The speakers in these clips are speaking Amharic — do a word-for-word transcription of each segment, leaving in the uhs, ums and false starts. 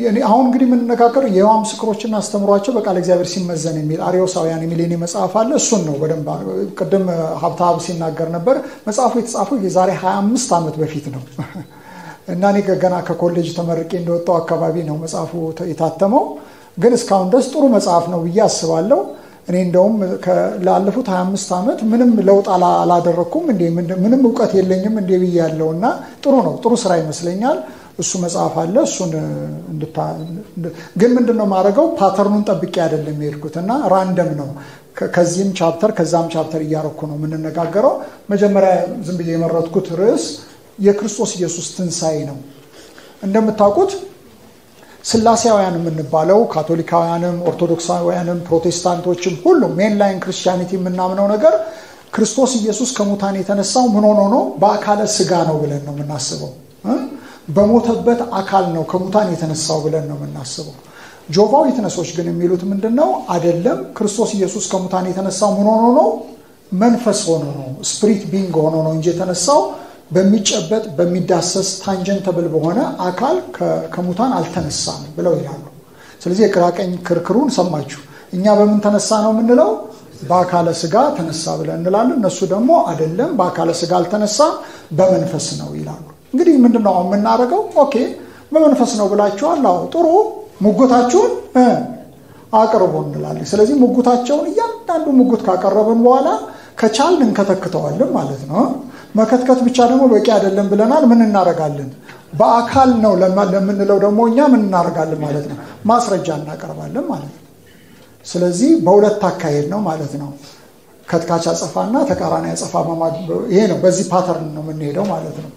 እኔ አሁን እንግዲህ ምን ነጋገር የዮሐን ምስክሮችና አስተምሯቸው በቃል እግዚአብሔር ሲመዘን የሚል አሪዮሳውያን የሚል የኔ መጽሐፍ አለ እሱን ነው በደንብ ቀደም ሀብታብ ሲናገር ነበር መጽሐፉ የተጻፈው የዛሬ ሃያ አምስት ዓመት በፊት ነው እና እኔ ገና ከኮሌጅ ተመርቄ እንደወጣው አካባቢ ነው መጽሐፉ የታተመው ግን እስካሁን ድረስ ጥሩ መጽሐፍ ነው ብዬ አስባለሁ እኔ እንደውም ላለፉት ሃያ አምስት ዓመት ምንም ለውጥ አላደረኩም እንዴ ምንም ዕውቀት የለኝም እንዴ ብያለሁና ጥሩ ነው ጥሩ ስራ ይመስለኛል እሱ መጽሐፍ አለ እሱን እንድታ ግን ምንድነው ማረጋው ፓተርኑን ጠብቄ አይደለም የሄድኩትና ራንደም ነው ከዚህም ቻፕተር ከዛም ቻፕተር እያረኩ ነው ምን እንነጋገረው መጀመሪያ ዝም ብዬ የመረጥኩት ርዕስ የክርስቶስ ኢየሱስ ትንሳኤ ነው እንደምታውቁት ስላሴያውያን የምንባለው ካቶሊካውያንም ኦርቶዶክሳውያንም ፕሮቴስታንቶችም ሁሉ ሜን ላይን ክርስቲያኒቲ የምናምነው ነገር ክርስቶስ ኢየሱስ ከሙታን የተነሳው ምን ሆኖ ነው በአካለ ስጋ ነው ብለን ነው የምናስበው በሞተበት አካል ነው ከሙታን የተነሳው ብለን ነው የምናስበው ጆቫው ዊትነሶች ግን የሚሉት ምንድነው አይደለም ክርስቶስ ኢየሱስ ከሙታን የተነሳው ምን ሆኖ ነው መንፈስ ሆኖ ነው ስፒሪት ቢንግ ሆኖ ነው እንጂ የተነሳው በሚጨበጥ በሚዳሰስ ታንጀንተብል በሆነ አካል ከሙታን አልተነሳም ብለው ይላሉ ስለዚህ የቅራቀኝ ክርክሩን ሰማችሁ እኛ በምን ተነሳ ነው የምንለው በአካለ ስጋ ተነሳ ብለን እንላለን እነሱ ደግሞ አይደለም በአካለ ስጋ አልተነሳ በመንፈስ ነው ይላሉ እንግዲህ ምንድነው የምናደርገው ኦኬ በመንፈስ ነው ብላችኋል አዎ ጥሩ ሙግታችሁን አቅርቡ እንላለን ስለዚህ ሙግታቸውን እያንዳንዱ ሙግት ካቀረብን በኋላ ከቻልን እንከተክተዋለን ማለት ነው መከትከት ብቻ ደግሞ በቂ አይደለም ብለናል ምን እናረጋለን በአካል ነው ለምንለው ደግሞ እኛ ምን እናረጋለን ማለት ነው ማስረጃ እናቀርባለን ማለት ነው ስለዚህ በሁለት አካሄድ ነው ማለት ነው ከትካቻ ጽፋና ተቃራኒ ጽፋ ይሄ ነው በዚህ ፓተርን ነው የምንሄደው ማለት ነው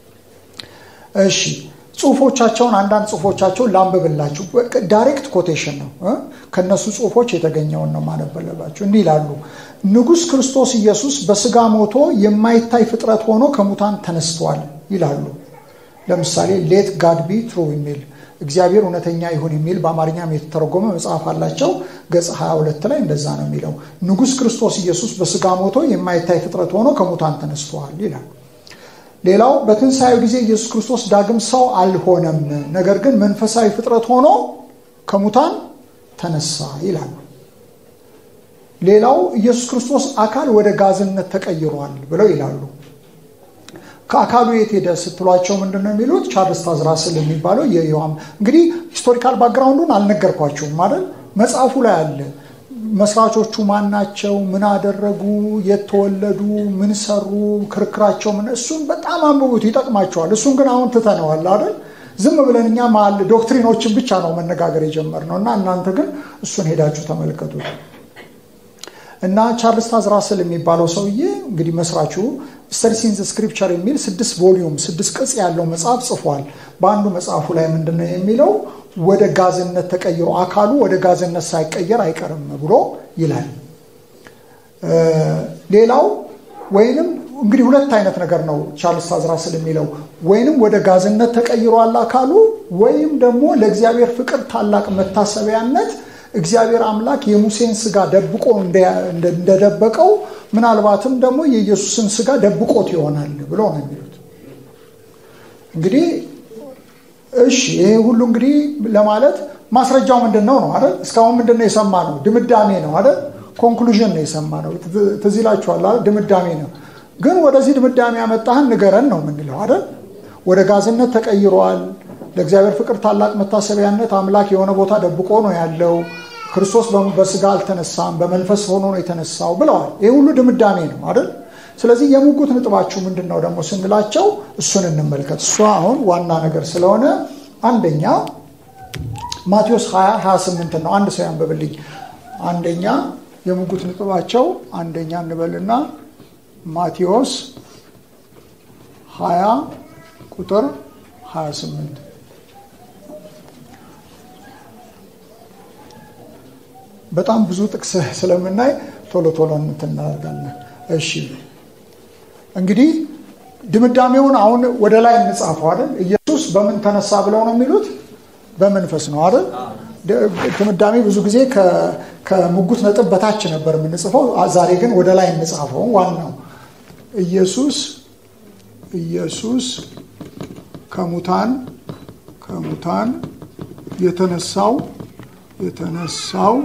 እሺ ጽሁፎቻቸውን አንዳንድ ጽሁፎቻቸውን ላንብብላችሁ ዳይሬክት ኮቴሽን ነው ከነሱ ጽሁፎች የተገኘውን ነው ማነበለባችሁ እንዲህ ይላሉ ንጉስ ክርስቶስ ኢየሱስ በስጋ ሞቶ የማይታይ ፍጥረት ሆኖ ከሙታን ተነስቷል ይላሉ ለምሳሌ ሌት ጋድ ቢ ትሩ የሚል እግዚአብሔር እውነተኛ ይሁን የሚል በአማርኛም የተተረጎመ መጽሐፍ አላቸው ገጽ ሃያ ሁለት ላይ እንደዛ ነው የሚለው ንጉስ ክርስቶስ ኢየሱስ በስጋ ሞቶ የማይታይ ፍጥረት ሆኖ ከሙታን ተነስቷል ይላል ሌላው በትንሳኤው ጊዜ ኢየሱስ ክርስቶስ ዳግም ሰው አልሆነም ነገር ግን መንፈሳዊ ፍጥረት ሆኖ ከሙታን ተነሳ ይላል ሌላው ኢየሱስ ክርስቶስ አካል ወደ ጋዝነት ተቀይሯል ብለው ይላሉ ከአካሉ የት ሄደ ስትሏቸው ምንድነው የሚሉት ቻርልስ ታዝራስል የሚባለው የዮሐን እንግዲህ ሂስቶሪካል ባክግራውንዱን አልነገርኳችሁም ማለት መጽሐፉ ላይ አለ መስራቾቹ ማን ናቸው ምን አደረጉ የተወለዱ ምን ሰሩ ክርክራቸው ምን እሱን በጣም አንብቡት ይጠቅማቸዋል እሱን ግን አሁን ተተነዋል አይደል ዝም ብለንኛ ማል ዶክትሪኖችን ብቻ ነው መነጋገር የጀመርነውና እናንተ ግን እሱን ሄዳችሁ ተመልከቱት እና ቻርልስ ታዝራስል የሚባለው ሰውዬ እንግዲህ መስራቹ ስተዲስ ኢን ዘ ስክሪፕቸር የሚል ስድስት ቮሊዩም ስድስት ቅጽ ያለው መጽሐፍ ጽፏል በአንዱ መጽሐፉ ላይ ምንድነው የሚለው ወደ ጋዝነት ተቀይሮ አካሉ ወደ ጋዝነት ሳይቀየር አይቀርም ብሎ ይላል ሌላው ወይንም እንግዲህ ሁለት አይነት ነገር ነው ቻርልስ ታዝራስል የሚለው ወይንም ወደ ጋዝነት ተቀይሯል አካሉ ወይም ደግሞ ለእግዚአብሔር ፍቅር ታላቅ መታሰቢያነት እግዚአብሔር አምላክ የሙሴን ስጋ ደብቆ እንደደበቀው ምናልባትም ደግሞ የኢየሱስን ስጋ ደብቆት ይሆናል ብሎ ነው የሚሉት እንግዲህ እሺ ይሄ ሁሉ እንግዲህ ለማለት ማስረጃው ምንድነው ነው አይደል እስካሁን ምንድነው የሰማነው ድምዳሜ ነው አይደል ኮንክሉዥን ነው የሰማነው ትዝላችኋል አይደል ድምዳሜ ነው ግን ወደዚህ ድምዳሜ ያመጣህን ንገረን ነው ምንለው አይደል ወደ ጋዝነት ተቀይሯል ለእግዚአብሔር ፍቅር ታላቅ መታሰቢያነት አምላክ የሆነ ቦታ ደብቆ ነው ያለው ክርስቶስ በስጋ አልተነሳም በመንፈስ ሆኖ ነው የተነሳው ብለዋል ይሄ ሁሉ ድምዳሜ ነው አይደል ስለዚህ የሙጉት ንጥባችሁ ምንድነው ደግሞ ስንላቸው እሱን እንመልከት እሱ አሁን ዋና ነገር ስለሆነ አንደኛ ማቴዎስ ሃያ ሃያ ስምንት ነው አንድ ሰው ያንብብልኝ አንደኛ የሙጉት ንጥባቸው አንደኛ እንበልና ማቴዎስ ሃያ ቁጥር ሃያ ስምንት በጣም ብዙ ጥቅስ ስለምናይ ቶሎ ቶሎ እንተናገራለን እሺ እንግዲህ ድምዳሜውን አሁን ወደ ላይ እንጻፈው አይደል ኢየሱስ በምን ተነሳ ብለው ነው የሚሉት በመንፈስ ነው አይደል ድምዳሜ ብዙ ጊዜ ከሙጉት ነጥብ በታች ነበር የምንጽፈው ዛሬ ግን ወደ ላይ እንጻፈው ዋናው ኢየሱስ ኢየሱስ ከሙታን ከሙታን የተነሳው የተነሳው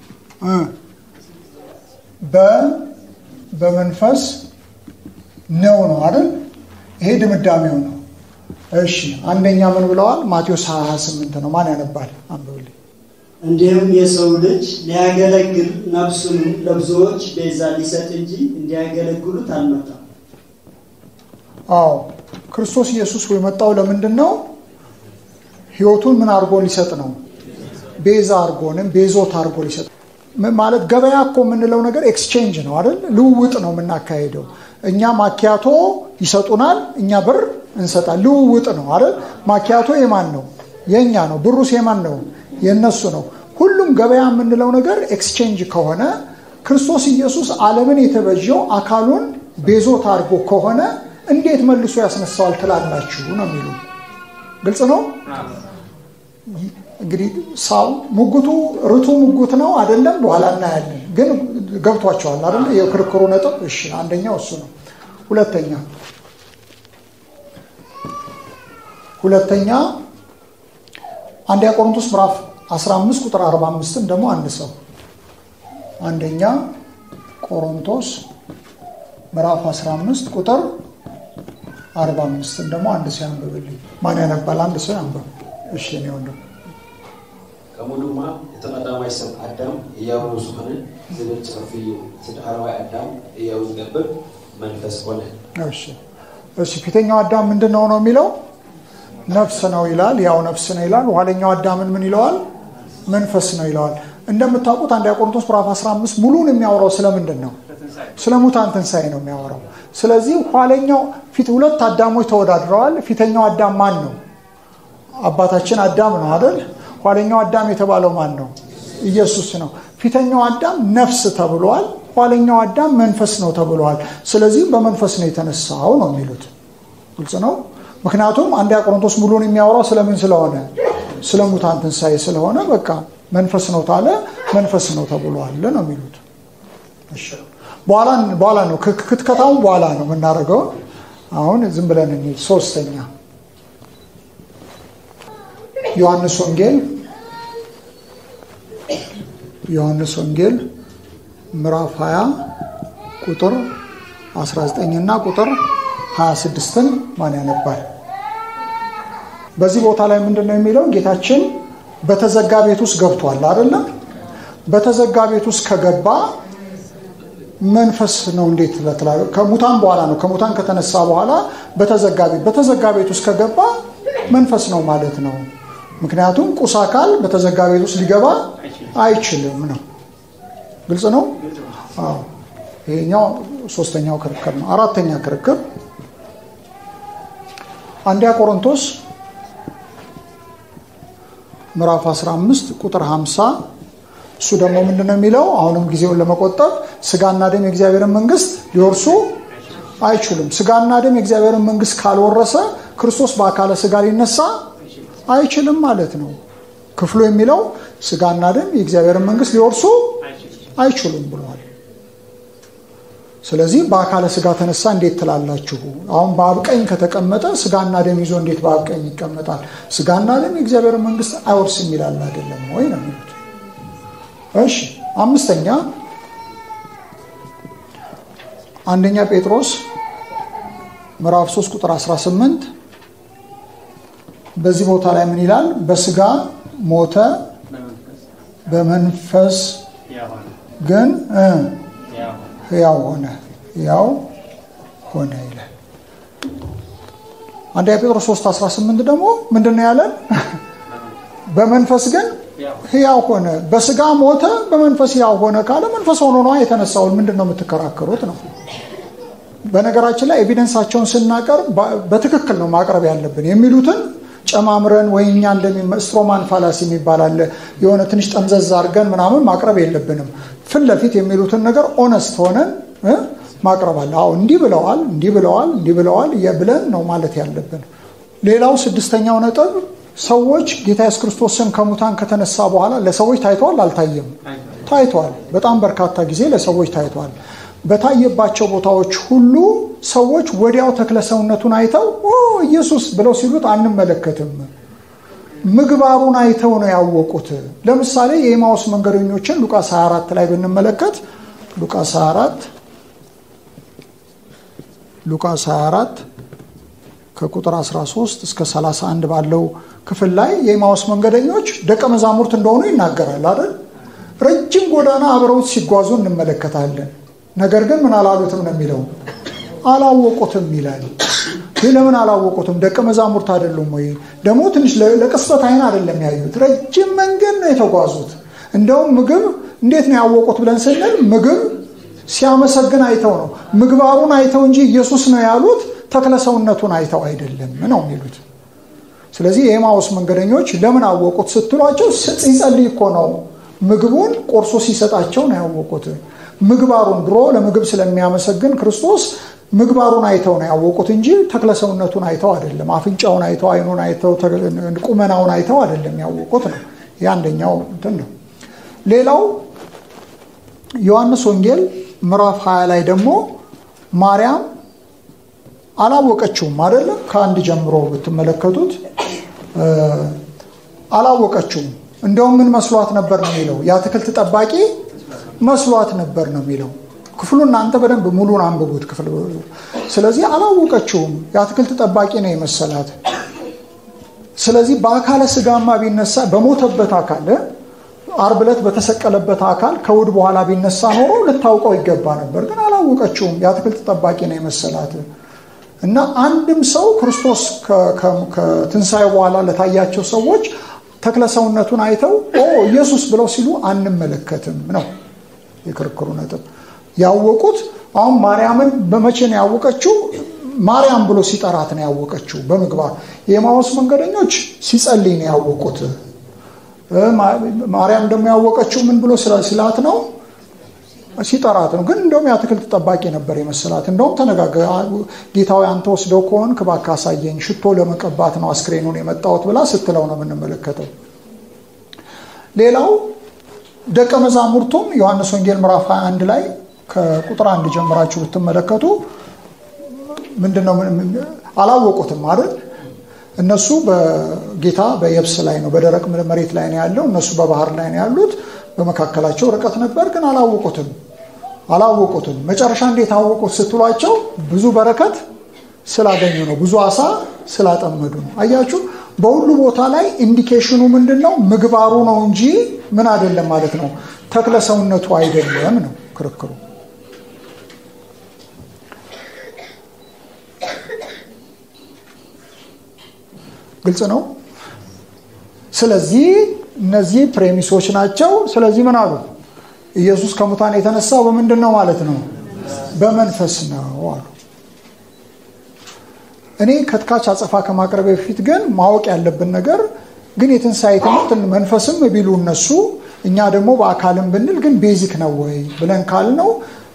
በ በመንፈስ ነው ነው አይደል? ይሄ ድምዳሜው ነው። እሺ አንደኛ ምን ብለዋል? ማቴዎስ ሃያ ስምንት ነው። ማን ያነባል? አንብብልኝ። እንዲሁም የሰው ልጅ ሊያገለግል ነፍሱን ለብዙዎች ቤዛ ሊሰጥ እንጂ እንዲያገለግሉት አልመጣም። አዎ ክርስቶስ ኢየሱስ የመጣው ለምንድን ነው? ህይወቱን ምን አድርጎ ሊሰጥ ነው? ቤዛ አድርጎንም ቤዞት አድርጎ ሊሰጥ ማለት ገበያ እኮ የምንለው ነገር ኤክስቼንጅ ነው አይደል? ልውውጥ ነው የምናካሄደው። እኛ ማኪያቶ ይሰጡናል፣ እኛ ብር እንሰጣለን። ልውውጥ ነው አይደል? ማኪያቶ የማን ነው? የኛ ነው። ብሩስ የማን ነው? የነሱ ነው። ሁሉም ገበያ የምንለው ነገር ኤክስቼንጅ ከሆነ ክርስቶስ ኢየሱስ ዓለምን የተበጀው አካሉን ቤዞት አድርጎ ከሆነ እንዴት መልሶ ያስነሳዋል ትላላችሁ ነው የሚሉ። ግልጽ ነው። እንግዲህ ሳው ሙግቱ ርቱ ሙግት ነው አይደለም? በኋላ እናያለን። ግን ገብቷቸዋል አይደል? የክርክሩ ነጥብ። እሺ አንደኛው እሱ ነው። ሁለተኛ ሁለተኛ አንደኛ ቆሮንቶስ ምዕራፍ አስራ አምስት ቁጥር አርባ አምስት ደግሞ አንድ ሰው አንደኛ ቆሮንቶስ ምዕራፍ አስራ አምስት ቁጥር አርባ አምስት ደግሞ አንድ ሰው ያንብብልኝ። ማን ያነባል? አንድ ሰው ያንብብ። እሺ ነው ወንድም። ከሙሉማ የተቀዳማይ ሰብ አዳም ያው ሱሐነ ዝብል ጽፈዩ ተዳራዋይ አዳም ያው ዝገብር መንፈስ ሆነ። እሺ እሺ ፊተኛው አዳም ምንድነው ነው የሚለው? ነፍስ ነው ይላል። ያው ነፍስ ነው ይላል። ኋለኛው አዳምን ምን ይለዋል? መንፈስ ነው ይለዋል። እንደምታውቁት አንደኛ ቆሮንቶስ ምዕራፍ አስራ አምስት ሙሉን የሚያወራው ስለምንድን ነው? ስለ ሙታን ትንሣኤ ነው የሚያወራው። ስለዚህ ኋለኛው ፊት ሁለት አዳሞች ተወዳድረዋል። ፊተኛው አዳም ማን ነው? አባታችን አዳም ነው አይደል? ኋለኛው አዳም የተባለው ማን ነው? ኢየሱስ ነው። ፊተኛው አዳም ነፍስ ተብሏል። ኋለኛው አዳም መንፈስ ነው ተብሏል። ስለዚህ በመንፈስ ነው የተነሳው ነው የሚሉት። ግልጽ ነው። ምክንያቱም አንደኛ ቆሮንቶስ ሙሉን የሚያወራው ስለምን ስለሆነ ስለ ሙታን ትንሣኤ ስለሆነ በቃ መንፈስ ነው ታለ መንፈስ ነው ተብሏል ነው የሚሉት። እሺ በኋላ በኋላ ነው ክትከታው በኋላ ነው የምናደርገው። አሁን ዝም ብለን እንሂድ። ሶስተኛ ዮሐንስ ወንጌል ዮሐንስ ወንጌል ምዕራፍ ሃያ ቁጥር አስራ ዘጠኝ እና ቁጥር ሃያ ስድስትን ማን ያነባል? በዚህ ቦታ ላይ ምንድነው የሚለው? ጌታችን በተዘጋ ቤት ውስጥ ገብቷል አይደል? በተዘጋ ቤት ውስጥ ከገባ መንፈስ ነው እንዴት ለተላለ ከሙታን በኋላ ነው ከሙታን ከተነሳ በኋላ በተዘጋ ቤት በተዘጋ ቤት ውስጥ ከገባ መንፈስ ነው ማለት ነው። ምክንያቱም ቁስ አካል በተዘጋ ቤት ውስጥ ሊገባ አይችልም ነው። ግልጽ ነው። አዎ ይሄኛው ሶስተኛው ክርክር ነው። አራተኛ ክርክር አንደኛ ቆሮንቶስ ምዕራፍ አስራ አምስት ቁጥር ሃምሳ እሱ ደግሞ ምንድነው የሚለው? አሁንም ጊዜውን ለመቆጠብ ስጋና ደም የእግዚአብሔርን መንግስት ሊወርሱ አይችሉም። ስጋና ደም የእግዚአብሔርን መንግስት ካልወረሰ ክርስቶስ በአካለ ስጋ ሊነሳ አይችልም ማለት ነው። ክፍሉ የሚለው ስጋና ደም የእግዚአብሔርን መንግስት ሊወርሱ አይችሉም ብሏል። ስለዚህ በአካለ ስጋ ተነሳ እንዴት ትላላችሁ? አሁን በአብ ቀኝ ከተቀመጠ ስጋና ደም ይዞ እንዴት በአብ ቀኝ ይቀመጣል? ስጋና ደም የእግዚአብሔርን መንግስት አይወርስም ይላል አይደለም ወይ ነው የሚሉት። እሺ አምስተኛ አንደኛ ጴጥሮስ ምዕራፍ ሶስት ቁጥር አስራ ስምንት በዚህ ቦታ ላይ ምን ይላል? በስጋ ሞተ በመንፈስ ግን ያው ሆነ ያው ሆነ ይላል። አንደኛ ጴጥሮስ ሶስት አስራ ስምንት ደግሞ ምንድነው ያለን? በመንፈስ ግን ሕያው ሆነ። በስጋ ሞተ በመንፈስ ሕያው ሆነ ካለ መንፈስ ሆኖ ነው የተነሳው። ምንድነው የምትከራከሩት ነው? በነገራችን ላይ ኤቪደንሳቸውን ስናቀርብ በትክክል ነው ማቅረብ ያለብን። የሚሉትን ጨማምረን ወይኛ እንደሚስትሮማን ፋላሲ የሚባል አለ። የሆነ ትንሽ ጠምዘዝ አድርገን ምናምን ማቅረብ የለብንም። ፊት ለፊት የሚሉትን ነገር ኦነስት ሆነን ማቅረብ አለ። አዎ እንዲህ ብለዋል እንዲህ ብለዋል እንዲህ ብለዋል ብለን ነው ማለት ያለብን። ሌላው ስድስተኛው ነጥብ ሰዎች ጌታ ኢየሱስ ክርስቶስን ከሙታን ከተነሳ በኋላ ለሰዎች ታይቷል አልታየም? ታይቷል። በጣም በርካታ ጊዜ ለሰዎች ታይቷል። በታየባቸው ቦታዎች ሁሉ ሰዎች ወዲያው ተክለ ሰውነቱን አይተው ኦ ኢየሱስ ብለው ሲሉት አንመለከትም። ምግባሩን አይተው ነው ያወቁት። ለምሳሌ የኤማውስ መንገደኞችን ሉቃስ ሃያ አራት ላይ ብንመለከት ሉቃስ ሃያ አራት ሉቃስ ሃያ አራት ከቁጥር አስራ ሶስት እስከ ሰላሳ አንድ ባለው ክፍል ላይ የኤማውስ መንገደኞች ደቀ መዛሙርት እንደሆኑ ይናገራል አይደል? ረጅም ጎዳና አብረውት ሲጓዙ እንመለከታለን። ነገር ግን ምን አላሉትም ነው የሚለው? አላወቁትም ይላል። ለምን አላወቁትም? ደቀ መዛሙርት አይደሉም ወይ? ደግሞ ትንሽ ለቅስበት አይን አይደለም ያዩት፣ ረጅም መንገድ ነው የተጓዙት። እንደውም ምግብ እንዴት ነው ያወቁት ብለን ስንል ምግብ ሲያመሰግን አይተው ነው። ምግባሩን አይተው እንጂ ኢየሱስ ነው ያሉት ተክለ ሰውነቱን አይተው አይደለም ነው የሚሉት። ስለዚህ የኤማውስ መንገደኞች ለምን አወቁት ስትሏቸው ሲጸልይ እኮ ነው ምግቡን ቆርሶ ሲሰጣቸው ነው ያወቁት። ምግባሩን ድሮ ለምግብ ስለሚያመሰግን ክርስቶስ ምግባሩን አይተው ነው ያወቁት እንጂ ተክለ ሰውነቱን አይተው አይደለም። አፍንጫውን አይተው አይኑን አይተው ቁመናውን አይተው አይደለም ያወቁት ነው። ያንደኛው እንትን ነው። ሌላው ዮሐንስ ወንጌል ምዕራፍ ሃያ ላይ ደግሞ ማርያም አላወቀችውም አይደለም? ከአንድ ጀምሮ ብትመለከቱት አላወቀችውም። እንደውም ምን መስሏት ነበር ነው የሚለው? የአትክልት ጠባቂ መስሏት ነበር ነው የሚለው። ክፍሉን እናንተ በደንብ ሙሉን አንብቡት ክፍሉ። ስለዚህ አላወቀችውም፣ የአትክልት ጠባቂ ነው የመሰላት። ስለዚህ በአካለ ስጋማ ቢነሳ በሞተበት አካል ዓርብ ዕለት በተሰቀለበት አካል ከውድ በኋላ ቢነሳ ኖሮ ልታውቀው ይገባ ነበር። ግን አላወቀችውም፣ የአትክልት ጠባቂ ነው የመሰላት። እና አንድም ሰው ክርስቶስ ከትንሣኤ በኋላ ለታያቸው ሰዎች ተክለ ሰውነቱን አይተው ኦ ኢየሱስ ብለው ሲሉ አንመለከትም ነው የክርክሩ ነጥብ። ያወቁት አሁን ማርያምን በመቼ ነው ያወቀችው? ማርያም ብሎ ሲጠራት ነው ያወቀችው በምግባር። የኤማውስ መንገደኞች ሲጸልይ ነው ያወቁት። ማርያም ደግሞ ያወቀችው ምን ብሎ ስላት ነው? ሲጠራት ነው። ግን እንደውም የአትክልት ጠባቂ ነበር የመሰላት። እንደውም ተነጋገረ ጌታው አንተ ወስደው ከሆነ እባክህ አሳየኝ፣ ሽቶ ለመቀባት ነው አስክሬኑን የመጣሁት ብላ ስትለው ነው የምንመለከተው። ሌላው ደቀ መዛሙርቱም ዮሐንስ ወንጌል ምዕራፍ ሃያ አንድ ላይ ከቁጥር አንድ ጀምራችሁ ብትመለከቱ ምንድነው አላወቁትም አይደል? እነሱ በጌታ በየብስ ላይ ነው በደረቅ መሬት ላይ ነው ያለው፣ እነሱ በባህር ላይ ነው ያሉት። በመካከላቸው ርቀት ነበር፣ ግን አላወቁትም አላወቁትም። መጨረሻ እንዴት አወቁት ስትሏቸው ብዙ በረከት ስላገኙ ነው፣ ብዙ አሳ ስላጠመዱ ነው። አያችሁ፣ በሁሉ ቦታ ላይ ኢንዲኬሽኑ ምንድነው? ምግባሩ ነው እንጂ ምን አይደለም ማለት ነው፣ ተክለ ሰውነቱ አይደለም ነው ክርክሩ። ግልጽ ነው። ስለዚህ እነዚህ ፕሬሚሶች ናቸው። ስለዚህ ምን አሉ? ኢየሱስ ከሙታን የተነሳው በምንድን ነው ማለት ነው? በመንፈስ ነው አሉ። እኔ ከትካች አጸፋ ከማቅረብ በፊት ግን ማወቅ ያለብን ነገር ግን የትንሣኤ ትምህርት መንፈስም ቢሉ እነሱ እኛ ደግሞ በአካልም ብንል ግን ቤዚክ ነው ወይ ብለን ካልነው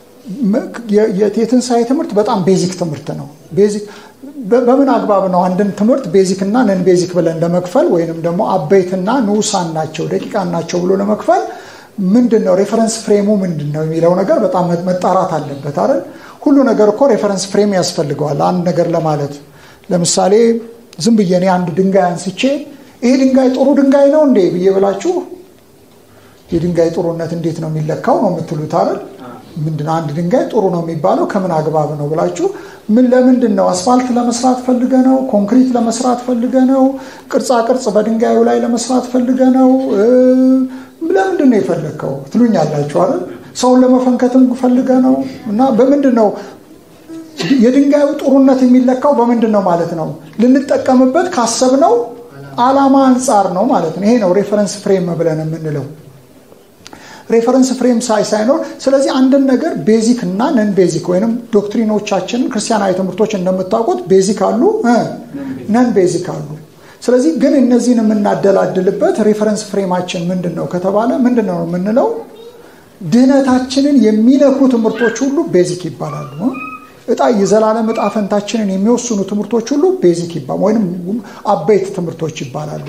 የትንሣኤ ትምህርት በጣም ቤዚክ ትምህርት ነው። ቤዚክ በምን አግባብ ነው አንድን ትምህርት ቤዚክ እና ነን ቤዚክ ብለን ለመክፈል ወይንም ደግሞ አበይትና ንዑሳን ናቸው ደቂቃን ናቸው ብሎ ለመክፈል ምንድነው ሬፈረንስ ፍሬሙ ምንድነው የሚለው ነገር በጣም መጣራት አለበት አይደል? ሁሉ ነገር እኮ ሬፈረንስ ፍሬም ያስፈልገዋል አንድ ነገር ለማለት። ለምሳሌ ዝም ብዬ እኔ አንድ ድንጋይ አንስቼ ይሄ ድንጋይ ጥሩ ድንጋይ ነው እንዴ ብዬ ብላችሁ የድንጋይ ጥሩነት እንዴት ነው የሚለካው ነው የምትሉት አይደል? ምንድነው አንድ ድንጋይ ጥሩ ነው የሚባለው ከምን አግባብ ነው ብላችሁ ምን ለምንድነው አስፋልት ለመስራት ፈልገ ነው? ኮንክሪት ለመስራት ፈልገ ነው? ቅርጻ ቅርጽ በድንጋዩ ላይ ለመስራት ፈልገ ነው? ለምንድነው የፈለከው ትሉኛላችሁ አይደል? ሰውን ለመፈንከትም ፈልገ ነው? እና በምንድነው የድንጋዩ ጥሩነት የሚለካው በምንድነው ማለት ነው? ልንጠቀምበት ካሰብነው ዓላማ አንፃር ነው ማለት ነው። ይሄ ነው ሬፈረንስ ፍሬም ብለን የምንለው። ሬፈረንስ ፍሬም ሳይ ሳይኖር ስለዚህ አንድን ነገር ቤዚክ እና ነን ቤዚክ ወይንም ዶክትሪኖቻችን ክርስቲያናዊ ትምህርቶች እንደምታውቁት ቤዚክ አሉ ነን ቤዚክ አሉ። ስለዚህ ግን እነዚህን የምናደላድልበት ሬፈረንስ ፍሬማችን ምንድነው ከተባለ ምንድነው የምንለው? ድህነታችንን የሚነኩ ትምህርቶች ሁሉ ቤዚክ ይባላሉ። እጣ የዘላለም እጣ ፈንታችንን የሚወስኑ ትምህርቶች ሁሉ ቤዚክ ይባላሉ ወይንም አበይት ትምህርቶች ይባላሉ።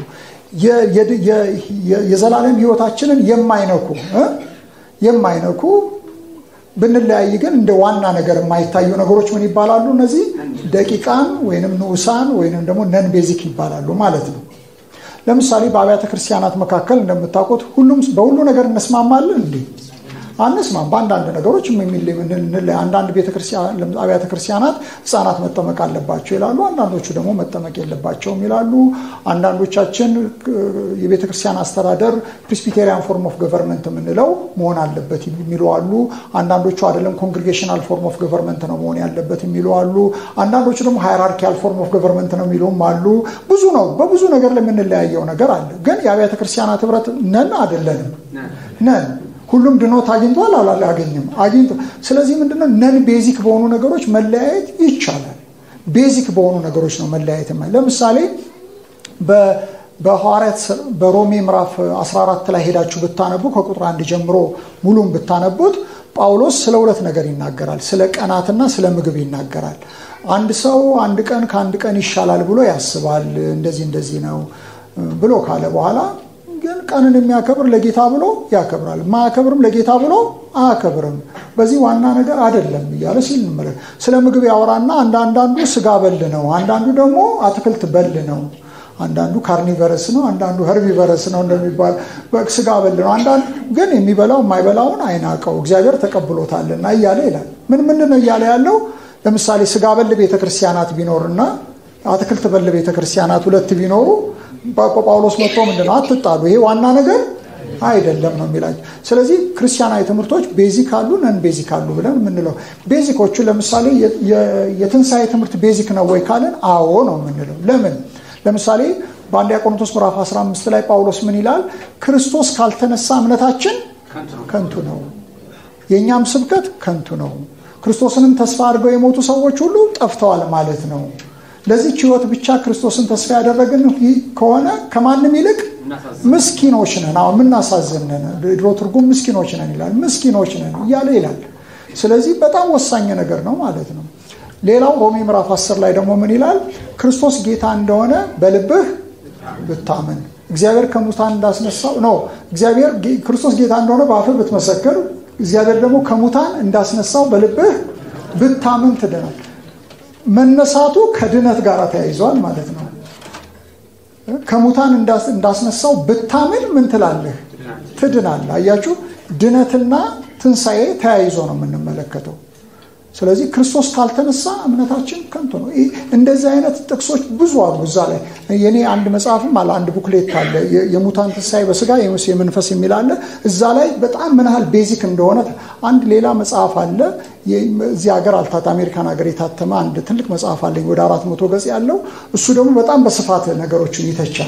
የዘላለም ህይወታችንን የማይነኩ የማይነኩ ብንለያይ ግን እንደ ዋና ነገር የማይታዩ ነገሮች ምን ይባላሉ? እነዚህ ደቂቃን ወይንም ንዑሳን ወይንም ደግሞ ነን ቤዚክ ይባላሉ ማለት ነው። ለምሳሌ በአብያተ ክርስቲያናት መካከል እንደምታውቁት ሁሉም በሁሉ ነገር እንስማማለን እንዴ? አንስማም። በአንዳንድ ነገሮች አንዳንድ ቤተክርስቲያን አብያተ ክርስቲያናት ህፃናት መጠመቅ አለባቸው ይላሉ፣ አንዳንዶቹ ደግሞ መጠመቅ የለባቸውም ይላሉ። አንዳንዶቻችን የቤተክርስቲያን አስተዳደር ፕሬስቢቴሪያን ፎርም ኦፍ ገቨርንመንት የምንለው መሆን አለበት የሚሉ አሉ። አንዳንዶቹ አይደለም ኮንግሪጌሽናል ፎርም ኦፍ ገቨርንመንት ነው መሆን ያለበት የሚሉ አሉ። አንዳንዶቹ ደግሞ ሃይራርኪያል ፎርም ኦፍ ገቨርንመንት ነው የሚሉም አሉ። ብዙ ነው። በብዙ ነገር ላይ የምንለያየው ነገር አለ። ግን የአብያተ ክርስቲያናት ህብረት ነን አይደለንም? ነን። ሁሉም ድኖት አግኝቷል አላገኝም? አግኝቶ። ስለዚህ ምንድነው ነን ቤዚክ በሆኑ ነገሮች መለያየት ይቻላል። ቤዚክ በሆኑ ነገሮች ነው መለያየት። ለምሳሌ በሐዋርያት በሮሜ ምዕራፍ አስራ አራት ላይ ሄዳችሁ ብታነቡ ከቁጥር አንድ ጀምሮ ሙሉን ብታነቡት ጳውሎስ ስለ ሁለት ነገር ይናገራል። ስለ ቀናትና ስለ ምግብ ይናገራል። አንድ ሰው አንድ ቀን ከአንድ ቀን ይሻላል ብሎ ያስባል፣ እንደዚህ እንደዚህ ነው ብሎ ካለ በኋላ ግን ቀንን የሚያከብር ለጌታ ብሎ ያከብራል፣ ማያከብርም ለጌታ ብሎ አያከብርም። በዚህ ዋና ነገር አይደለም እያለ ሲል እንመለከት። ስለ ምግብ ያወራና አንዳንዱ ስጋ በል ነው፣ አንዳንዱ ደግሞ አትክልት በል ነው፣ አንዳንዱ ካርኒቨረስ ነው፣ አንዳንዱ ሄርቢቨረስ ነው እንደሚባል ስጋ በል ነው። አንዳንዱ ግን የሚበላው የማይበላውን አይናቀው እግዚአብሔር ተቀብሎታልና እያለ ይላል። ምን ምንድን ነው እያለ ያለው? ለምሳሌ ስጋ በል ቤተክርስቲያናት ቢኖርና አትክልት በል ቤተክርስቲያናት ሁለት ቢኖሩ ጳውሎስ መጥቶ ምንድነው አትጣሉ፣ ይሄ ዋና ነገር አይደለም ነው የሚላቸው። ስለዚህ ክርስቲያናዊ ትምህርቶች ቤዚክ አሉ፣ ነን ቤዚክ አሉ ብለን የምንለው ቤዚኮቹ ለምሳሌ የትንሣኤ ትምህርት ቤዚክ ነው ወይ ካለን አዎ ነው የምንለው። ለምን? ለምሳሌ በአንደኛ ቆሮንቶስ ምዕራፍ አስራ አምስት ላይ ጳውሎስ ምን ይላል? ክርስቶስ ካልተነሳ እምነታችን ከንቱ ነው፣ የኛም ስብከት ከንቱ ነው፣ ክርስቶስንም ተስፋ አድርገው የሞቱ ሰዎች ሁሉ ጠፍተዋል ማለት ነው። ለዚህ ህይወት ብቻ ክርስቶስን ተስፋ ያደረግን ከሆነ ከማንም ይልቅ ምስኪኖች ነን። አሁን ምናሳዝን ነን። ድሮ ትርጉም ምስኪኖች ነን ይላል። ምስኪኖች ነን እያለ ይላል። ስለዚህ በጣም ወሳኝ ነገር ነው ማለት ነው። ሌላው ሮሜ ምዕራፍ አስር ላይ ደግሞ ምን ይላል? ክርስቶስ ጌታ እንደሆነ በልብህ ብታምን እግዚአብሔር ከሙታን እንዳስነሳው ነው። እግዚአብሔር ክርስቶስ ጌታ እንደሆነ በአፍህ ብትመሰክር እግዚአብሔር ደግሞ ከሙታን እንዳስነሳው በልብህ ብታምን ትድናል። መነሳቱ ከድነት ጋር ተያይዟል ማለት ነው። ከሙታን እንዳስነሳው ብታምን ምን ትላለህ? ትድናለህ። አያችሁ፣ ድነትና ትንሣኤ ተያይዞ ነው የምንመለከተው። ስለዚህ ክርስቶስ ካልተነሳ እምነታችን ከንቱ ነው። እንደዚህ አይነት ጥቅሶች ብዙ አሉ። እዛ ላይ የኔ አንድ መጽሐፍም አለ፣ አንድ ቡክሌት አለ፣ የሙታን ትንሣኤ በስጋ የመንፈስ የሚል አለ። እዛ ላይ በጣም ምን ያህል ቤዚክ እንደሆነ አንድ ሌላ መጽሐፍ አለ። እዚህ ሀገር አልታት አሜሪካን ሀገር የታተመ አንድ ትልቅ መጽሐፍ አለኝ ወደ አራት መቶ ገጽ ያለው። እሱ ደግሞ በጣም በስፋት ነገሮችን ይተቻል።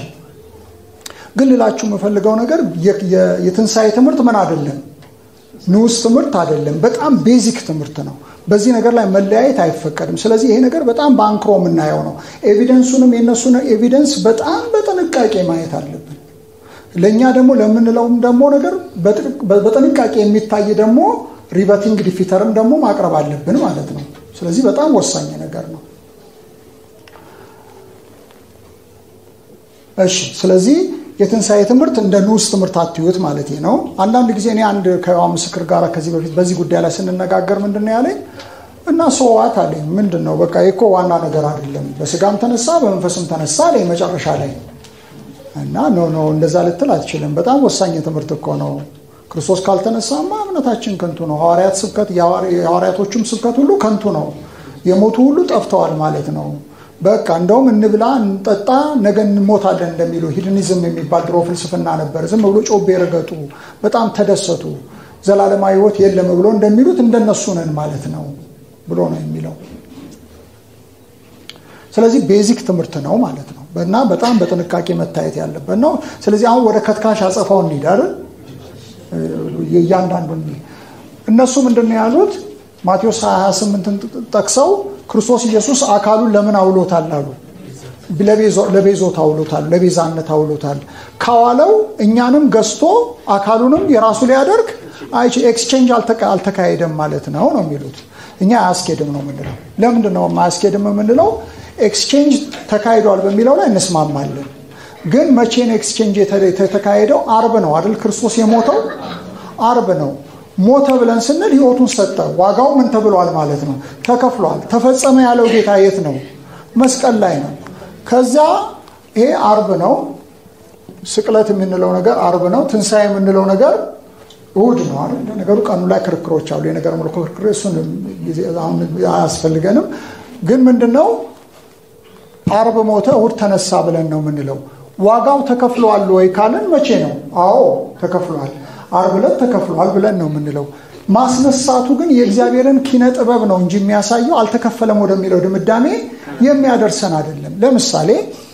ግን ልላችሁ የምፈልገው ነገር የትንሣኤ ትምህርት ምን አይደለም፣ ንዑስ ትምህርት አይደለም፣ በጣም ቤዚክ ትምህርት ነው። በዚህ ነገር ላይ መለያየት አይፈቀድም። ስለዚህ ይሄ ነገር በጣም ባንክሮ የምናየው ነው። ኤቪደንሱንም የነሱን ኤቪደንስ በጣም በጥንቃቄ ማየት አለብን። ለኛ ደግሞ ለምንለውም ደግሞ ነገር በጥንቃቄ የሚታይ ደግሞ ሪበቲንግ ዲፊተርም ደግሞ ማቅረብ አለብን ማለት ነው። ስለዚህ በጣም ወሳኝ ነገር ነው። እሺ፣ ስለዚህ የትንሣኤ ትምህርት እንደ ንዑስ ትምህርት አትዩት ማለት ነው። አንዳንድ ጊዜ እኔ አንድ ከዋ ምስክር ጋር ከዚህ በፊት በዚህ ጉዳይ ላይ ስንነጋገር ምንድነው ያለኝ እና ሰዋት አለኝ። ምንድነው በቃ እኮ ዋና ነገር አይደለም፣ በስጋም ተነሳ በመንፈስም ተነሳ ላይ መጨረሻ ላይ እና ኖ ኖ እንደዛ ልትል አትችልም። በጣም ወሳኝ ትምህርት እኮ ነው። ክርስቶስ ካልተነሳማ እምነታችን ከንቱ ነው። ሐዋርያት ስብከት የሐዋርያቶቹም ስብከት ሁሉ ከንቱ ነው። የሞቱ ሁሉ ጠፍተዋል ማለት ነው። በቃ እንደውም እንብላ እንጠጣ ነገ እንሞታለን እንደሚሉ ሂድኒዝም የሚባል ድሮ ፍልስፍና ነበር። ዝም ብሎ ጮቤ ረገጡ፣ በጣም ተደሰቱ፣ ዘላለማዊ ሕይወት የለም ብሎ እንደሚሉት እንደነሱ ነን ማለት ነው ብሎ ነው የሚለው። ስለዚህ ቤዚክ ትምህርት ነው ማለት ነው እና በጣም በጥንቃቄ መታየት ያለበት ነው። ስለዚህ አሁን ወደ ከትካሽ አጸፋው እንሂድ አይደል? እያንዳንዱን እነሱ ምንድነው ያሉት? ማቴዎስ ሃያ ስምንትን ጠቅሰው ክርስቶስ ኢየሱስ አካሉን ለምን አውሎታል አሉ። ለቤዞት አውሎታል፣ ለቤዛነት አውሎታል። ካዋለው እኛንም ገዝቶ አካሉንም የራሱ ሊያደርግ አይቺ ኤክስቼንጅ አልተካሄደም ማለት ነው ነው የሚሉት። እኛ አያስኬድም ነው የምንለው። ለምንድን ነው አያስኬድም የምንለው? ኤክስቼንጅ ተካሂዷል በሚለው ላይ እንስማማለን። ግን መቼ ነው ኤክስቼንጅ የተካሄደው? አርብ ነው አይደል? ክርስቶስ የሞተው አርብ ነው። ሞተ ብለን ስንል ህይወቱን ሰጠ። ዋጋው ምን ተብሏል ማለት ነው? ተከፍሏል። ተፈጸመ ያለው ጌታ የት ነው? መስቀል ላይ ነው። ከዛ ይሄ አርብ ነው። ስቅለት የምንለው ነገር አርብ ነው ትንሳኤ የምንለው ነገር እሁድ ነው አይደል ነገሩ ቀኑ ላይ ክርክሮች አሉ የነገር መልኩ ክርክር እሱን አሁን አያስፈልገንም ግን ምንድነው አርብ ሞተ እሁድ ተነሳ ብለን ነው የምንለው ዋጋው ተከፍሏል ወይ ካለን መቼ ነው አዎ ተከፍሏል አርብ ዕለት ተከፍሏል ብለን ነው የምንለው ማስነሳቱ ግን የእግዚአብሔርን ኪነ ጥበብ ነው እንጂ የሚያሳየው አልተከፈለም ወደሚለው ድምዳሜ የሚያደርሰን አይደለም ለምሳሌ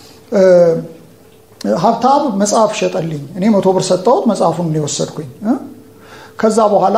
ሀብታም መጽሐፍ ሸጠልኝ እኔ መቶ ብር ሰጣሁት መጽሐፉን ነው የወሰድኩኝ ከዛ በኋላ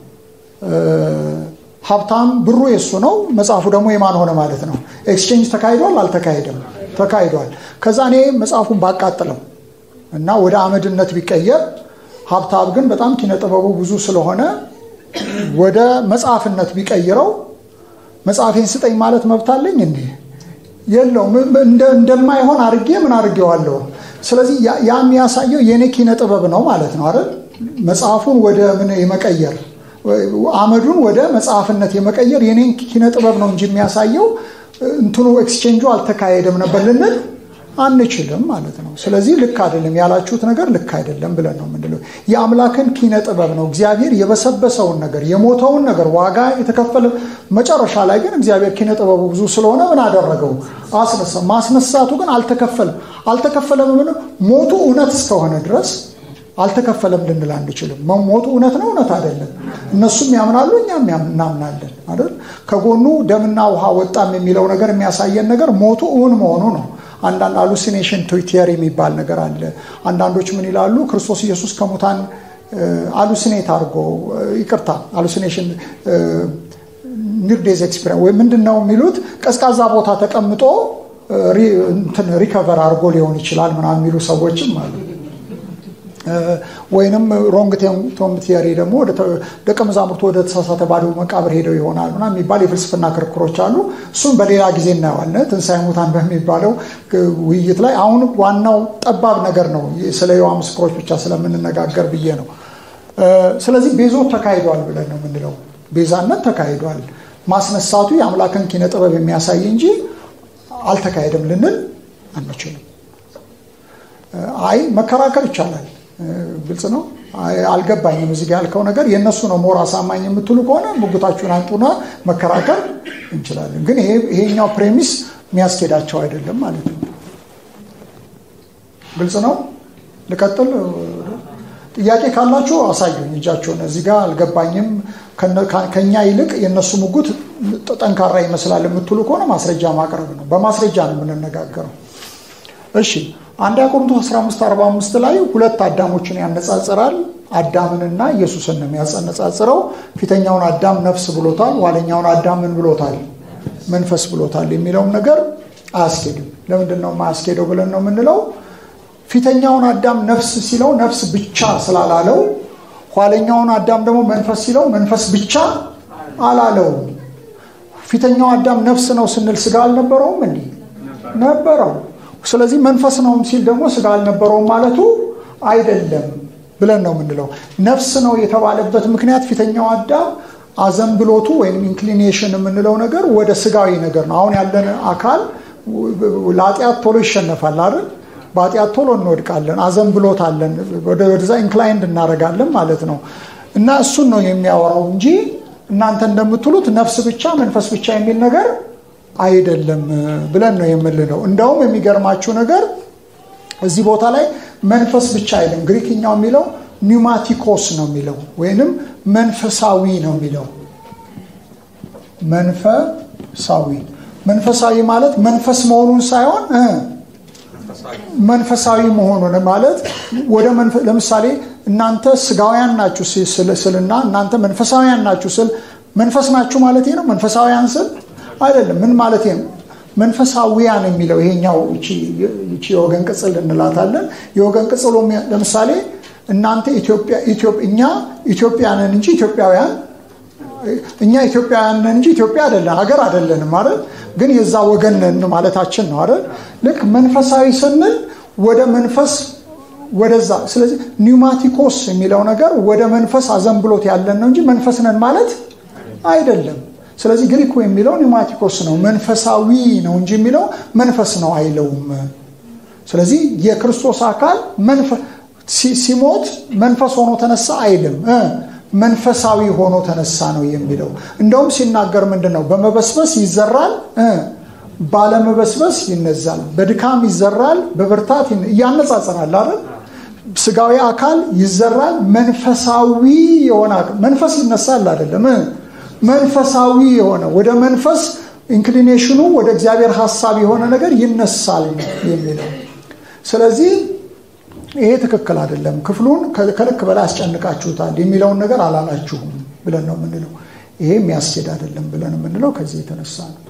ሀብታም ብሩ የሱ ነው መጽሐፉ ደግሞ የማን ሆነ ማለት ነው ኤክስቼንጅ ተካሂዷል አልተካሄደም ተካሂዷል ከዛ እኔ መጽሐፉን ባቃጥለው እና ወደ አመድነት ቢቀየር ሀብታም ግን በጣም ኪነ ጥበቡ ብዙ ስለሆነ ወደ መጽሐፍነት ቢቀይረው መጽሐፌን ስጠኝ ማለት መብት አለኝ እንዴ የለውም እንደማይሆን አርጌ ምን አርጌዋለሁ ስለዚህ ያ የሚያሳየው የኔ ኪነ ጥበብ ነው ማለት ነው አይደል መጽሐፉን ወደ ምን የመቀየር አመዱን ወደ መጽሐፍነት የመቀየር የኔን ኪነ ጥበብ ነው እንጂ የሚያሳየው እንትኑ ኤክስቼንጁ አልተካሄደም ነበር ልንል አንችልም ማለት ነው ስለዚህ ልክ አይደለም ያላችሁት ነገር ልክ አይደለም ብለን ነው ምንድነው የአምላክን ኪነ ጥበብ ነው እግዚአብሔር የበሰበሰውን ነገር የሞተውን ነገር ዋጋ የተከፈለ መጨረሻ ላይ ግን እግዚአብሔር ኪነ ጥበቡ ብዙ ስለሆነ ምን አደረገው አስነሳ ማስነሳቱ ግን አልተከፈለም አልተከፈለም ምን ሞቱ እውነት እስከሆነ ድረስ አልተከፈለም ልንል አንችልም ሞቱ እውነት ነው እውነት አይደለም እነሱም ያምናሉ እኛም እናምናለን አይደል ከጎኑ ደምና ውሃ ወጣም የሚለው ነገር የሚያሳየን ነገር ሞቱ እውን መሆኑ ነው አንዳንድ አሉሲኔሽን ቲዮሪ የሚባል ነገር አለ አንዳንዶች ምን ይላሉ ክርስቶስ ኢየሱስ ከሙታን አሉሲኔት አርጎ ይቅርታ አሉሲኔሽን ኒር ዴዝ ኤክስፒሪየንስ ወይ ምንድነው የሚሉት ቀዝቃዛ ቦታ ተቀምጦ እንትን ሪከቨር አርጎ ሊሆን ይችላል ምናምን የሚሉ ሰዎችም አሉ ወይንም ሮንግ ቶም ቲዮሪ ደግሞ ደቀ መዛሙርቱ ወደ ተሳሳተ ባዶ መቃብር ሄደው ይሆናል ምናምን የሚባል የፍልስፍና ክርክሮች አሉ እሱን በሌላ ጊዜ እናያለን ትንሳኤ ሙታን በሚባለው ውይይት ላይ አሁን ዋናው ጠባብ ነገር ነው ስለ የዋ ምስክሮች ብቻ ስለምንነጋገር ብዬ ነው ስለዚህ ቤዞ ተካሂዷል ብለን ነው የምንለው ቤዛነት ተካሂዷል ማስነሳቱ የአምላክን ኪነ ጥበብ የሚያሳይ እንጂ አልተካሄደም ልንል አንችልም አይ መከራከር ይቻላል ግልጽ ነው አልገባኝም እዚህ ጋር ያልከው ነገር የነሱ ነው ሞራ ሳማኝ የምትሉ ከሆነ ሙግታችሁን አንጡና መከራከር እንችላለን ግን ይሄ ይሄኛው ፕሬሚስ የሚያስኬዳቸው አይደለም ማለት ነው ግልጽ ነው ልቀጥል ጥያቄ ካላችሁ አሳዩኝ እጃችሁን እዚህ ጋር አልገባኝም ከኛ ይልቅ የነሱ ሙግት ጠንካራ ይመስላል የምትሉ ከሆነ ማስረጃ ማቅረብ ነው በማስረጃ ነው የምንነጋገረው እሺ አንድ ቆሮንቶስ አስራ አምስት አርባ አምስት ላይ ሁለት አዳሞችን ያነጻጽራል አዳምንና ኢየሱስን ነው የሚያነጻጽረው ፊተኛውን አዳም ነፍስ ብሎታል ኋለኛውን አዳም ምን ብሎታል መንፈስ ብሎታል የሚለው ነገር አያስኬድም ለምንድን ነው ማያስኬደው ብለን ነው የምንለው ፊተኛውን አዳም ነፍስ ሲለው ነፍስ ብቻ ስላላለው ኋለኛውን አዳም ደግሞ መንፈስ ሲለው መንፈስ ብቻ አላለው ፊተኛው አዳም ነፍስ ነው ስንል ስጋ አልነበረውም እንዴ ነበረው ስለዚህ መንፈስ ነው ሲል ደግሞ ስጋ አልነበረው ማለቱ አይደለም ብለን ነው የምንለው ነፍስ ነው የተባለበት ምክንያት ፊተኛው አዳም አዘንብሎቱ ወይም ኢንክሊኔሽን የምንለው ነገር ወደ ስጋዊ ነገር ነው አሁን ያለን አካል ላጢያት ቶሎ ይሸነፋል አይደል ባጢያት ቶሎ እንወድቃለን አዘንብሎት አለን ወደ ወደዛ ኢንክላይንድ እናረጋለን ማለት ነው እና እሱን ነው የሚያወራው እንጂ እናንተ እንደምትሉት ነፍስ ብቻ መንፈስ ብቻ የሚል ነገር አይደለም ብለን ነው የምንለው እንደውም የሚገርማችሁ ነገር እዚህ ቦታ ላይ መንፈስ ብቻ አይደለም ግሪክኛው የሚለው ኒውማቲኮስ ነው የሚለው ወይንም መንፈሳዊ ነው የሚለው መንፈሳዊ መንፈሳዊ ማለት መንፈስ መሆኑን ሳይሆን መንፈሳዊ መሆኑን ማለት ወደ መንፈስ ለምሳሌ እናንተ ስጋውያን ናችሁ ስልና እናንተ መንፈሳውያን ናችሁ ስል መንፈስ ናችሁ ማለት ነው መንፈሳውያን ስል አይደለም ምን ማለት ነው መንፈሳዊያን የሚለው ይሄኛው እቺ እቺ የወገን ቅጽል እንላታለን የወገን ቅጽሉ ለምሳሌ እናንተ ኢትዮጵያ ኢትዮጵያኛ ኢትዮጵያንን እንጂ ኢትዮጵያውያን እኛ ኢትዮጵያውያን እንጂ ኢትዮጵያ አይደለም ሀገር አይደለም ማለት ግን የዛ ወገን ነን ማለታችን ነው አይደል ልክ መንፈሳዊ ስንል ወደ መንፈስ ወደዛ ስለዚህ ኒውማቲኮስ የሚለው ነገር ወደ መንፈስ አዘንብሎት ያለን ነው እንጂ መንፈስ ነን ማለት አይደለም ስለዚህ ግሪኩ የሚለው ኒውማቲኮስ ነው መንፈሳዊ ነው እንጂ የሚለው መንፈስ ነው አይለውም ስለዚህ የክርስቶስ አካል መንፈስ ሲሞት መንፈስ ሆኖ ተነሳ አይልም መንፈሳዊ ሆኖ ተነሳ ነው የሚለው እንደውም ሲናገር ምንድነው በመበስበስ ይዘራል ባለመበስበስ ይነዛል በድካም ይዘራል በብርታት ያነጻጽራል አይደል ስጋዊ አካል ይዘራል መንፈሳዊ የሆነ መንፈስ ይነሳል አይደለም መንፈሳዊ የሆነ ወደ መንፈስ ኢንክሊኔሽኑ ወደ እግዚአብሔር ሐሳብ የሆነ ነገር ይነሳል የሚለው ስለዚህ ይሄ ትክክል አይደለም ክፍሉን ከልክ በላይ አስጨንቃችሁታል የሚለውን ነገር አላላችሁም ብለን ነው የምንለው ይሄ የሚያስኬድ አይደለም ብለን የምንለው ከዚህ የተነሳ ነው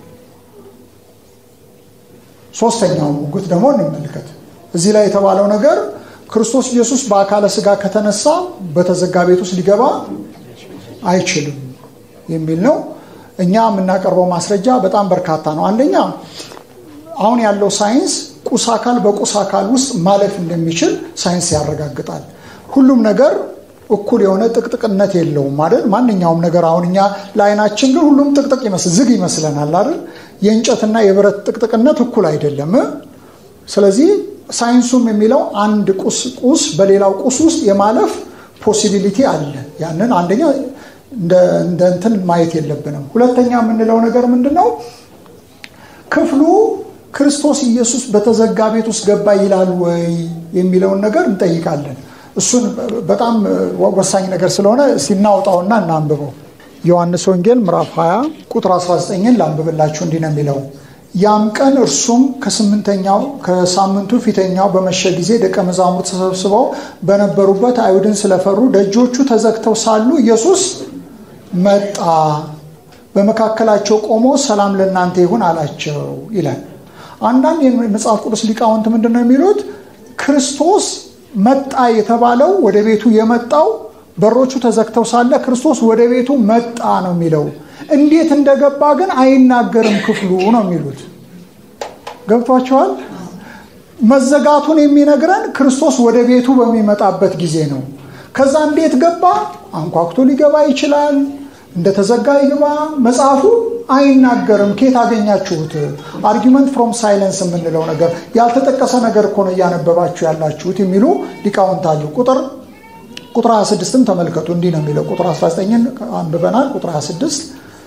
ሶስተኛው ሙግት ደግሞ እንመልከት እዚህ ላይ የተባለው ነገር ክርስቶስ ኢየሱስ በአካለ ስጋ ከተነሳ በተዘጋ ቤት ውስጥ ሊገባ አይችልም የሚል ነው እኛ የምናቀርበው ማስረጃ በጣም በርካታ ነው አንደኛ አሁን ያለው ሳይንስ ቁስ አካል በቁስ አካል ውስጥ ማለፍ እንደሚችል ሳይንስ ያረጋግጣል ሁሉም ነገር እኩል የሆነ ጥቅጥቅነት የለውም አይደል ማንኛውም ነገር አሁንኛ ላይናችን ግን ሁሉም ጥቅጥቅ ይመስል ዝግ ይመስለናል አይደል የእንጨትና የብረት ጥቅጥቅነት እኩል አይደለም ስለዚህ ሳይንሱም የሚለው አንድ ቁስ ቁስ በሌላው ቁስ ውስጥ የማለፍ ፖሲቢሊቲ አለ ያንን አንደኛ እንደ እንደ እንትን ማየት የለብንም ሁለተኛ የምንለው ነገር ምንድነው ክፍሉ ክርስቶስ ኢየሱስ በተዘጋ ቤት ውስጥ ገባ ይላል ወይ የሚለውን ነገር እንጠይቃለን እሱን በጣም ወሳኝ ነገር ስለሆነ ሲናውጣውና እናንብበው ዮሐንስ ወንጌል ምዕራፍ ሃያ ቁጥር አስራ ዘጠኝ ላንብብላችሁ እንዲህ ነው የሚለው ያም ቀን እርሱም ከስምንተኛው ከሳምንቱ ፊተኛው በመሸ ጊዜ ደቀ መዛሙርት ተሰብስበው በነበሩበት አይሁድን ስለፈሩ ደጆቹ ተዘግተው ሳሉ ኢየሱስ መጣ በመካከላቸው ቆሞ ሰላም ለእናንተ ይሁን አላቸው ይላል አንዳንድ የመጽሐፍ ቅዱስ ሊቃውንት ምንድነው የሚሉት ክርስቶስ መጣ የተባለው ወደ ቤቱ የመጣው በሮቹ ተዘግተው ሳለ ክርስቶስ ወደ ቤቱ መጣ ነው የሚለው እንዴት እንደገባ ግን አይናገርም ክፍሉ ነው የሚሉት ገብቷቸዋል መዘጋቱን የሚነግረን ክርስቶስ ወደ ቤቱ በሚመጣበት ጊዜ ነው ከዛ እንዴት ገባ አንኳኩቶ ሊገባ ይችላል እንደተዘጋ ይገባ መጽሐፉ አይናገርም ከየት አገኛችሁት አርጊመንት ፍሮም ሳይለንስ የምንለው ነገር ያልተጠቀሰ ነገር እኮ ነው ያነበባችሁ ያላችሁት የሚሉ ሊቃውንት አሉ ቁጥር ቁጥር ሃያ ስድስትም ተመልከቱ እንዲህ ነው የሚለው ቁጥር አስራ ዘጠኝ አንብበናል ቁጥር ሃያ ስድስት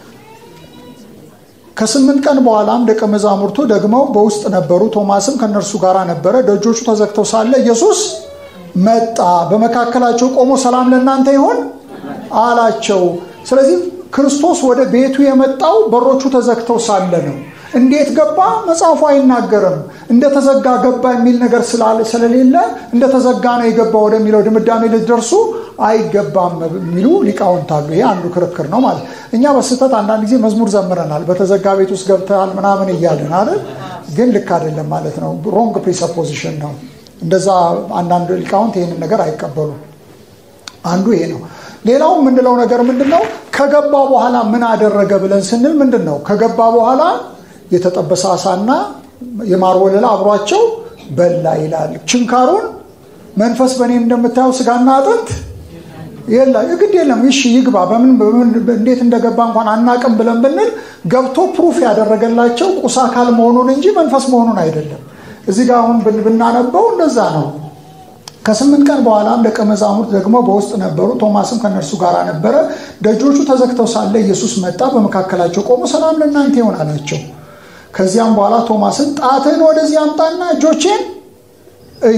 ከስምንት ቀን በኋላም ደቀ መዛሙርቱ ደግሞ በውስጥ ነበሩ ቶማስም ከነርሱ ጋር ነበረ ደጆቹ ተዘግተው ሳለ ኢየሱስ መጣ በመካከላቸው ቆሞ ሰላም ለእናንተ ይሁን አላቸው ስለዚህ ክርስቶስ ወደ ቤቱ የመጣው በሮቹ ተዘግተው ሳለ ነው እንዴት ገባ መጽሐፉ አይናገርም እንደተዘጋ ገባ የሚል ነገር ስለሌለ እንደተዘጋ ነው የገባው ወደሚለው ድምዳሜ ልትደርሱ አይገባም የሚሉ ሊቃውንት አሉ ይሄ አንዱ ክርክር ነው ማለት እኛ በስተት አንዳንድ ጊዜ መዝሙር ዘምረናል በተዘጋ ቤት ውስጥ ገብተሃል ምናምን ይያልን አይደል ግን ልክ አይደለም ማለት ነው ሮንግ ፕሪሰፖዚሽን ነው እንደዛ አንዳንድ ሊቃውንት ይሄን ነገር አይቀበሉ አንዱ ይሄ ነው ሌላው ምንድነው ነገር ምንድነው ከገባ በኋላ ምን አደረገ ብለን ስንል ምንድነው ከገባ በኋላ የተጠበሰ አሳና የማር ወለላ አብሯቸው በላ ይላል ችንካሩን መንፈስ በእኔ እንደምታየው ስጋና አጥንት የላ ይግድ የለም እሺ ይግባ በምን እንዴት እንደገባ እንኳን አናቀም ብለን ብንል ገብቶ ፕሩፍ ያደረገላቸው ቁስ አካል መሆኑን እንጂ መንፈስ መሆኑን አይደለም እዚህ ጋር አሁን ብናነበው እንደዛ ነው ከስምንት ቀን በኋላም ደቀ መዛሙርት ደግሞ በውስጥ ነበሩ ቶማስም ከነርሱ ጋር ነበረ ደጆቹ ተዘግተው ሳለ ኢየሱስ መጣ በመካከላቸው ቆሞ ሰላም ለእናንተ ይሁን አላቸው ከዚያም በኋላ ቶማስን ጣትህን ወደዚህ አምጣና እጆቼን እይ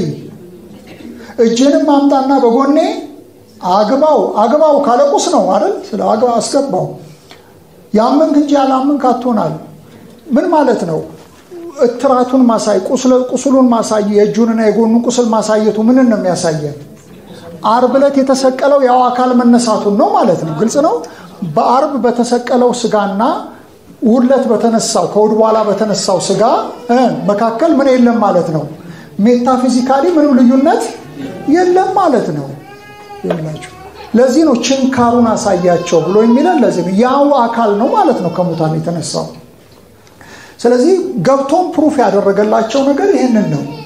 እጄንም አምጣና በጎኔ አግባው አግባው ካለቁስ ነው አይደል ስለ አግባ አስገባው ያመንክ እንጂ ያላመንክ አትሆናል ምን ማለት ነው እትራቱን ማሳይ ቁስሉን ማሳይ የእጁንና የጎኑን ቁስል ማሳየቱ ምን ነው የሚያሳየው ዓርብ ዕለት የተሰቀለው ያው አካል መነሳቱን ነው ማለት ነው ግልጽ ነው በዓርብ በተሰቀለው ስጋና ውርለት በተነሳው ከውድ በኋላ በተነሳው ስጋ መካከል ምን የለም ማለት ነው ሜታፊዚካሊ ምንም ልዩነት የለም ማለት ነው ይላችሁ ለዚህ ነው ችንካሩን አሳያቸው ብሎ የሚለን ለዚህ ያው አካል ነው ማለት ነው ከሙታን የተነሳው ስለዚህ ገብቶም ፕሩፍ ያደረገላቸው ነገር ይሄንን ነው